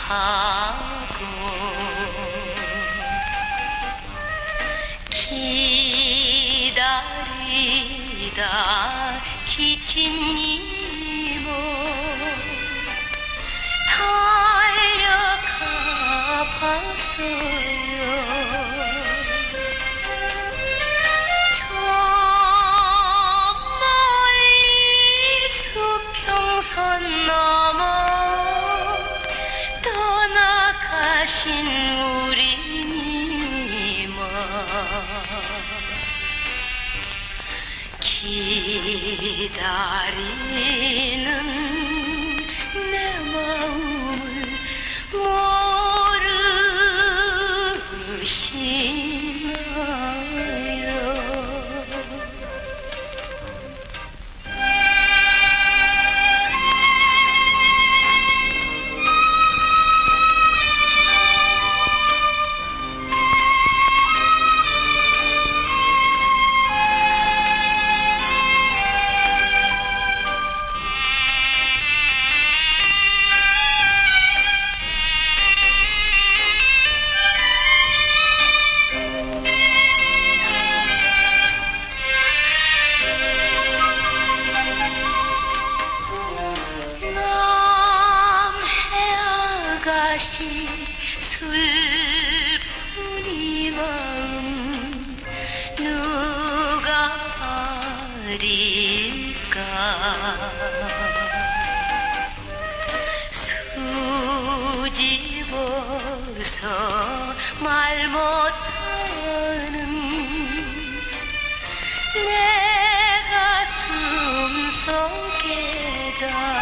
하고 기다리다 지친 이모 달려가 봤어요. 저 멀리 수평선 넘어 떠나가신 우리 이모 기다리는 내 마음을 모르시나요? 슬픈 이 마음 누가 알릴까? 수집어서 말 못하는 내 가슴 속에다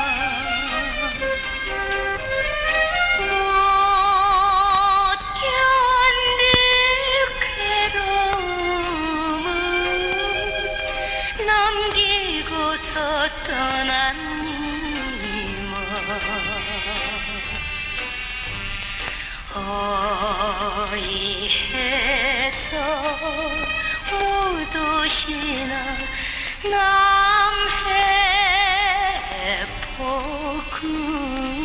남기고서 떠난 이모 어이해서 못 오시나 남해포군